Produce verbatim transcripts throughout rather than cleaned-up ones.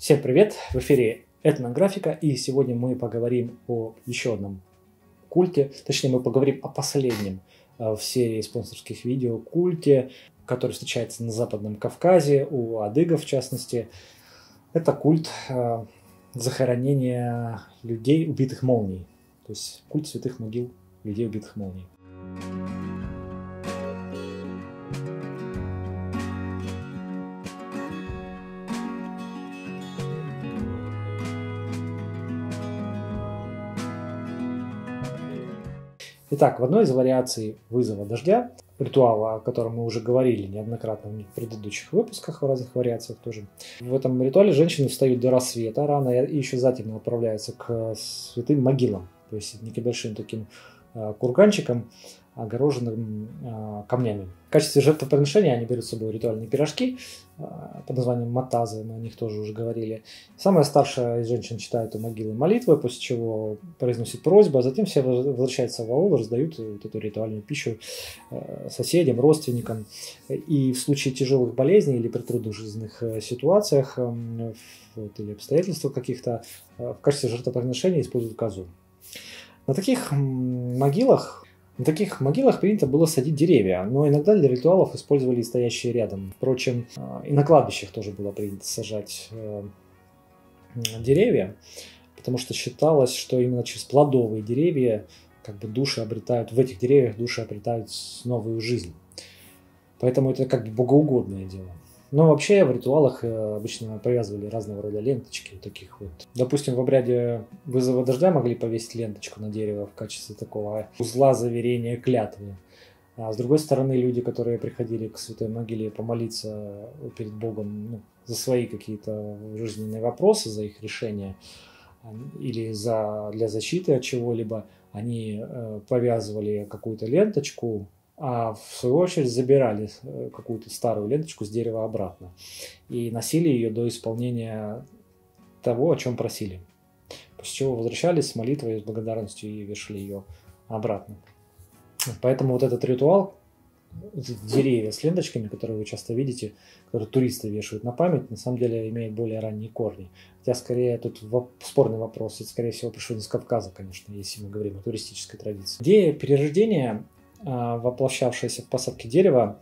Всем привет! В эфире Этнографика, и сегодня мы поговорим о еще одном культе, точнее мы поговорим о последнем в серии спонсорских видео культе, который встречается на Западном Кавказе, у адыгов в частности. Это культ захоронения людей, убитых молнией, то есть культ святых могил людей, убитых молнией. Итак, в одной из вариаций вызова дождя, ритуала, о котором мы уже говорили неоднократно в предыдущих выпусках, в разных вариациях тоже, в этом ритуале женщины встают до рассвета рано и еще затемно отправляются к святым могилам, то есть небольшим таким курганчиком, огороженным камнями. В качестве жертвоприношения они берут с собой ритуальные пирожки под названием матазы, мы о них тоже уже говорили. Самая старшая из женщин читает у могилы молитвы, после чего произносит просьбу, а затем все возвращаются в аул, раздают вот эту ритуальную пищу соседям, родственникам. И в случае тяжелых болезней или при трудных жизненных ситуациях вот, или обстоятельствах каких-то в качестве жертвоприношения используют козу. На таких могилах На таких могилах принято было садить деревья, но иногда для ритуалов использовали и стоящие рядом. Впрочем, и на кладбищах тоже было принято сажать деревья, потому что считалось, что именно через плодовые деревья как бы души обретают, в этих деревьях души обретают новую жизнь. Поэтому это как бы богоугодное дело. Но вообще в ритуалах обычно повязывали разного рода ленточки, вот таких вот. Допустим, в обряде вызова дождя могли повесить ленточку на дерево в качестве такого узла заверения клятвы. А с другой стороны, люди, которые приходили к святой могиле помолиться перед Богом, ну, за свои какие-то жизненные вопросы, за их решение или за, для защиты от чего-либо, они повязывали какую-то ленточку, а в свою очередь забирали какую-то старую ленточку с дерева обратно и носили ее до исполнения того, о чем просили. После чего возвращались с молитвой, с благодарностью и вешали ее обратно. Поэтому вот этот ритуал, деревья с ленточками, которые вы часто видите, которые туристы вешают на память, на самом деле имеет более ранние корни. Хотя скорее тут спорный вопрос, это скорее всего пришло из Кавказа, конечно, если мы говорим о туристической традиции. Идея перерождения, воплощавшаяся в посадке дерева,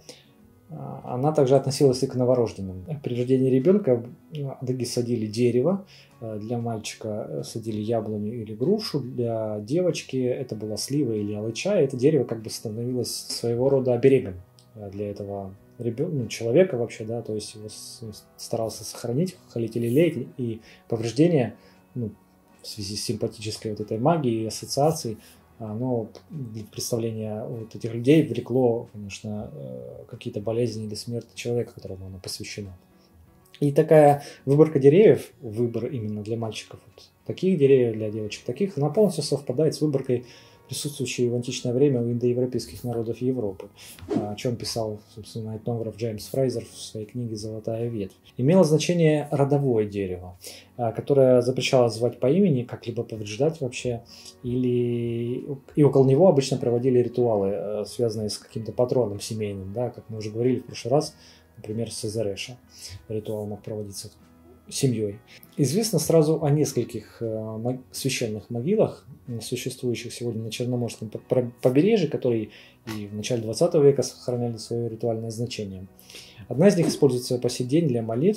она также относилась и к новорожденным. При рождении ребенка адыги садили дерево, для мальчика садили яблоню или грушу, для девочки это была слива или алыча, и это дерево как бы становилось своего рода оберегом для этого ребенка, ну, человека вообще, да, то есть его старался сохранить, холить или лелеять, и повреждения, ну, в связи с симпатической вот этой магией и ассоциацией, оно для представления вот этих людей влекло, конечно, какие-то болезни или смерть человека, которому оно посвящено. И такая выборка деревьев, выбор именно для мальчиков, вот таких деревьев, для девочек таких, она полностью совпадает с выборкой, присутствующей в античное время у индоевропейских народов Европы, о чем писал, собственно, этнограф Джеймс Фрейзер в своей книге «Золотая ветвь». Имело значение родовое дерево, которое запрещало звать по имени, как-либо повреждать вообще, или... и около него обычно проводили ритуалы, связанные с каким-то патроном семейным, да, как мы уже говорили в прошлый раз, например, с Созереша. Ритуал мог проводиться семьей. Известно сразу о нескольких священных могилах, существующих сегодня на Черноморском побережье, которые и в начале двадцатого века сохраняли свое ритуальное значение. Одна из них используется по сей день для молитв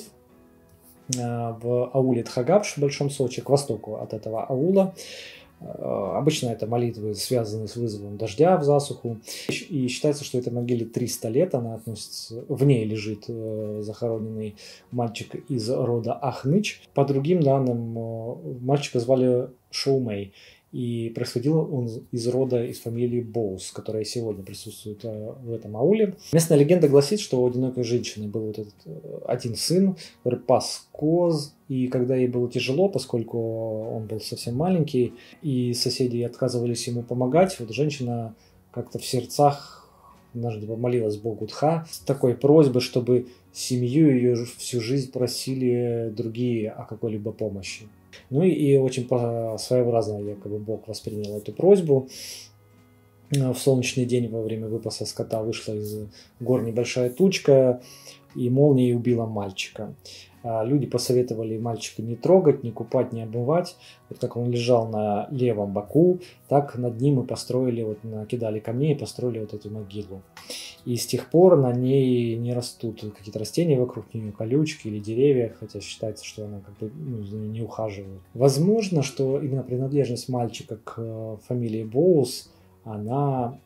в ауле Тхагапш в Большом Сочи, к востоку от этого аула. Обычно это молитвы, связанные с вызовом дождя в засуху. И считается, что этой могиле триста лет, она относится, в ней лежит захороненный мальчик из рода Ахныч. По другим данным, мальчика звали Шоумей. И происходил он из рода, из фамилии Боус, которая сегодня присутствует в этом ауле. Местная легенда гласит, что у одинокой женщины был вот этот один сын, который пас коз. И когда ей было тяжело, поскольку он был совсем маленький, и соседи отказывались ему помогать, вот женщина как-то в сердцах однажды помолилась Богу Тха с такой просьбой, чтобы семью ее всю жизнь просили другие о какой-либо помощи. Ну и, и очень своеобразно якобы Бог воспринял эту просьбу. В солнечный день во время выпаса скота вышла из гор небольшая тучка, и молнией убила мальчика. Люди посоветовали мальчика не трогать, не купать, не обмывать. Вот как он лежал на левом боку, так над ним и построили, вот накидали камней и построили вот эту могилу. И с тех пор на ней не растут какие-то растения вокруг нее, колючки или деревья, хотя считается, что она как бы ну, за ней не ухаживает. Возможно, что именно принадлежность мальчика к фамилии Боус, она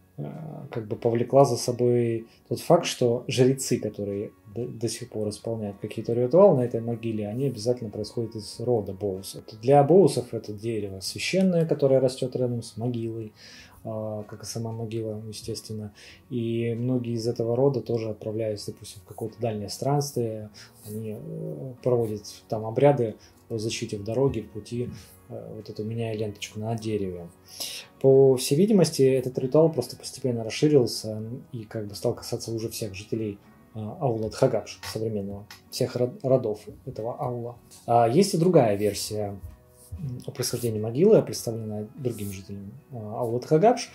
как бы повлекла за собой тот факт, что жрецы, которые до, до сих пор исполняют какие-то ритуалы на этой могиле, они обязательно происходят из рода Боусов. Для Боусов это дерево священное, которое растет рядом с могилой, как и сама могила, естественно. И многие из этого рода тоже отправляются, допустим, в какое-то дальнее странствие, они проводят там обряды по защите в дороге, в пути, вот эту меняя ленточку на дереве. По всей видимости, этот ритуал просто постепенно расширился и как бы стал касаться уже всех жителей аула Дхагабш современного, всех родов этого аула. Есть и другая версия о происхождении могилы, представленная другим жителям аула Дхагабш.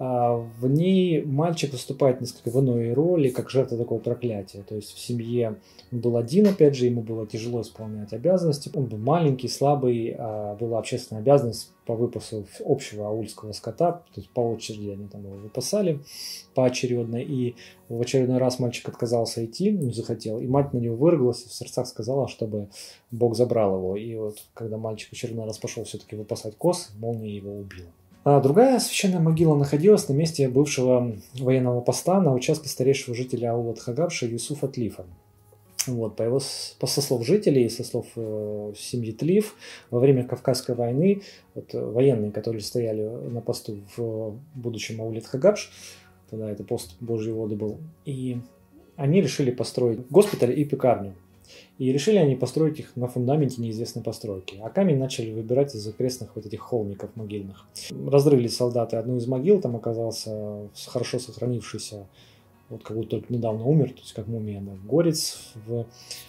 В ней мальчик выступает несколько в иной роли, как жертва такого проклятия. То есть в семье он был один, опять же, ему было тяжело исполнять обязанности. Он был маленький, слабый, была общественная обязанность по выпасу общего аульского скота, то есть по очереди они там его выпасали поочередно. И в очередной раз мальчик отказался идти, не захотел, и мать на него выругалась и в сердцах сказала, чтобы Бог забрал его. И вот когда мальчик в очередной раз пошел все-таки выпасать коз, молния его убила. А другая священная могила находилась на месте бывшего военного поста на участке старейшего жителя аула Дхагабша Юсуфа Тлифа. Вот, по, его, по со слов жителей, со слов э, семьи Тлиф, во время Кавказской войны вот, военные, которые стояли на посту в будущем ауле Дхагабш, тогда это пост Божьей воды был, и они решили построить госпиталь и пекарню. И решили они построить их на фундаменте неизвестной постройки. А камень начали выбирать из окрестных вот этих холмиков могильных. Разрыли солдаты одну из могил, там оказался хорошо сохранившийся, вот как будто только недавно умер, то есть как мумия, да, горец в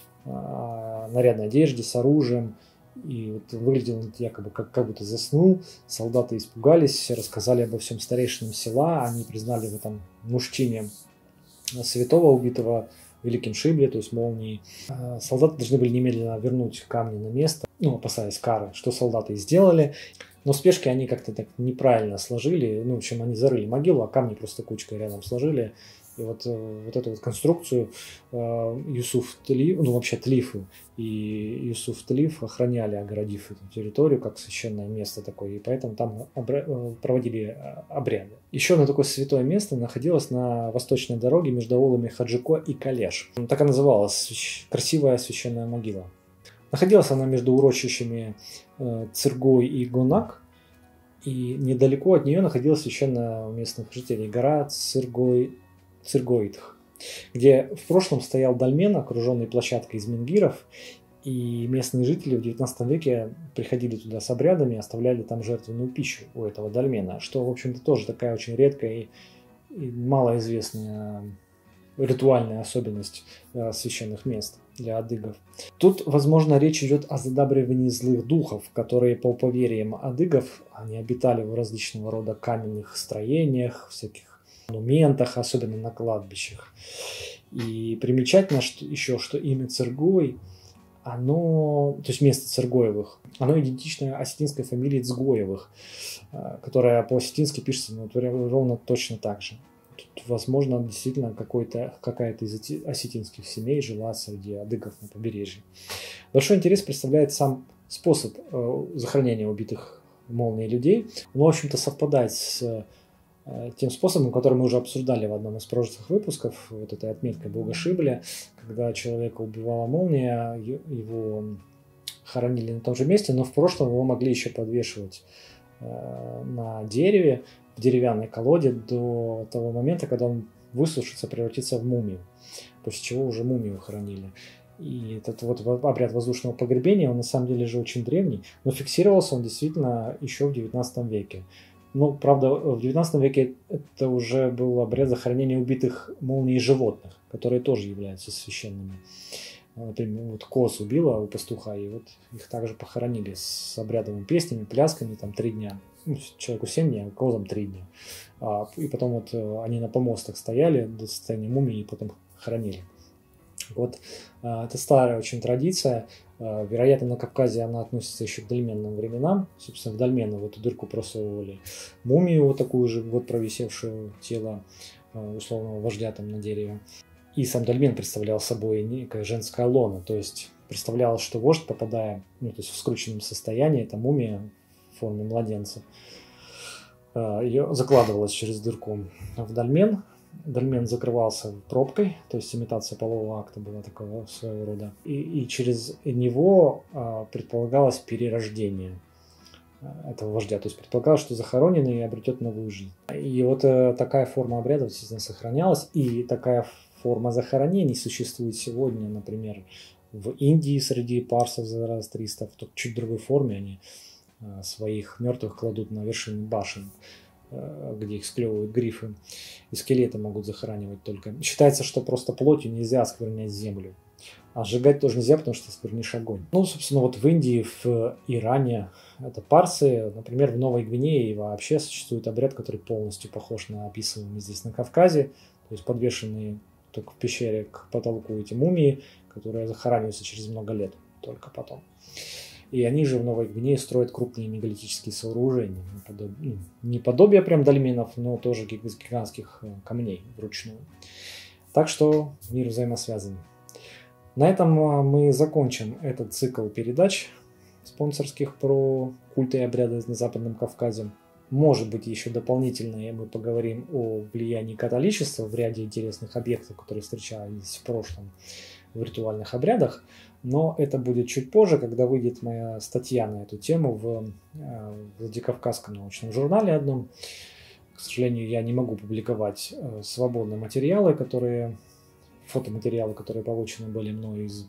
а, нарядной одежде, с оружием. И вот выглядел он якобы как, как будто заснул. Солдаты испугались, рассказали обо всем старейшинам села. Они признали в этом мужчине святого, убитого великим Шибле, то есть молнией. Солдаты должны были немедленно вернуть камни на место, ну, опасаясь кары, что солдаты и сделали. Но в спешке они как-то так неправильно сложили. Ну, в общем, они зарыли могилу, а камни просто кучкой рядом сложили. И вот, вот эту вот конструкцию Юсуф Тлиф, ну вообще Тлифы и Юсуф Тлиф охраняли, огородив эту территорию как священное место такое, и поэтому там обра- проводили обряды. Еще одно такое святое место находилось на восточной дороге между аулами Хаджико и Калеш. Так и называлась, красивая священная могила. Находилась она между урочищами Циргой и Гунак, и недалеко от нее находилась священная у местных жителей гора Циргой, Циргоидх, где в прошлом стоял дольмен, окруженный площадкой из менгиров, и местные жители в девятнадцатом веке приходили туда с обрядами, оставляли там жертвенную пищу у этого дольмена, что, в общем-то, тоже такая очень редкая и, и малоизвестная ритуальная особенность э, священных мест для адыгов. Тут, возможно, речь идет о задабривании злых духов, которые, по поверьям адыгов, они обитали в различного рода каменных строениях, всяких монументах, особенно на кладбищах. И примечательно что, еще, что имя Циргой, оно, то есть место Циргоевых, оно идентично осетинской фамилии Цгоевых, которая по-осетински пишется ну, ровно точно так же. Тут, возможно, действительно какой-то, какая-то из осетинских семей жила среди адыгов на побережье. Большой интерес представляет сам способ э, захоронения убитых молнией людей. Он, в общем-то, совпадает с тем способом, который мы уже обсуждали в одном из прошлых выпусков, вот этой отметкой Бога Шибля, когда человека убивала молния, его хоронили на том же месте, но в прошлом его могли еще подвешивать на дереве, в деревянной колоде до того момента, когда он высушится, превратится в мумию, после чего уже мумию хоронили. И этот вот обряд воздушного погребения, он на самом деле же очень древний, но фиксировался он действительно еще в девятнадцатом веке. Ну, правда, в девятнадцатом веке это уже был обряд захоронения убитых молнией животных, которые тоже являются священными. Например, вот коз убила у пастуха, и вот их также похоронили с обрядовыми песнями, плясками, там три дня. Ну, человеку семь дней, а козам три дня. И потом вот они на помостах стояли до состояния мумии и потом хоронили. Вот это старая очень традиция. Вероятно, на Кавказе она относится еще к дольменным временам. Собственно, в дольмены в эту дырку просовывали мумию, вот такую же, вот провисевшую тело условного вождя там на дереве. И сам дольмен представлял собой некое женское лоно, то есть представлялось, что вождь, попадая, ну, то есть в скрученном состоянии, это мумия в форме младенца, ее закладывалась через дырку в дольмен. Дольмен закрывался пробкой, то есть имитация полового акта была такого своего рода. И, и через него а, предполагалось перерождение этого вождя. То есть предполагалось, что захороненный обретет новую жизнь. И вот а, такая форма обряда, естественно, сохранялась. И такая форма захоронений существует сегодня, например, в Индии среди парсов, зороастристов. В чуть другой форме они а, своих мертвых кладут на вершины башен, где их склевывают грифы, и скелеты могут захоранивать только. Считается, что просто плотью нельзя осквернять землю. А сжигать тоже нельзя, потому что осквернишь огонь. Ну, собственно, вот в Индии, в Иране, это парсы. Например, в Новой Гвинее вообще существует обряд, который полностью похож на описываемый здесь на Кавказе. То есть подвешенные только в пещере к потолку эти мумии, которые захораниваются через много лет только потом. И они же в Новой Гвинее строят крупные мегалитические сооружения. Наподобие, не подобие прям дольменов, но тоже гигантских камней вручную. Так что мир взаимосвязан. На этом мы закончим этот цикл передач спонсорских про культы и обряды на Западном Кавказе. Может быть, еще дополнительно мы поговорим о влиянии католичества в ряде интересных объектов, которые встречались в прошлом в ритуальных обрядах. Но это будет чуть позже, когда выйдет моя статья на эту тему в Владикавказском научном журнале одном. К сожалению, я не могу публиковать свободные материалы, которые, фотоматериалы, которые получены были мной из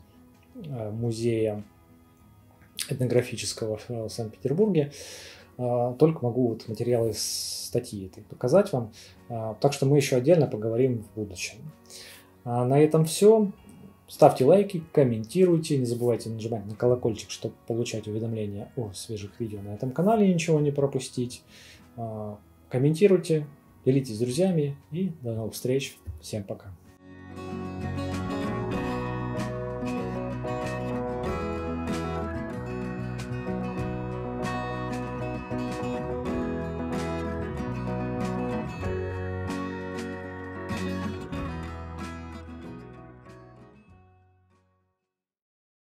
музея этнографического в Санкт-Петербурге. Только могу вот материалы статьи этой показать вам. Так что мы еще отдельно поговорим в будущем. На этом все. Ставьте лайки, комментируйте, не забывайте нажимать на колокольчик, чтобы получать уведомления о свежих видео на этом канале и ничего не пропустить. Комментируйте, делитесь с друзьями и до новых встреч. Всем пока.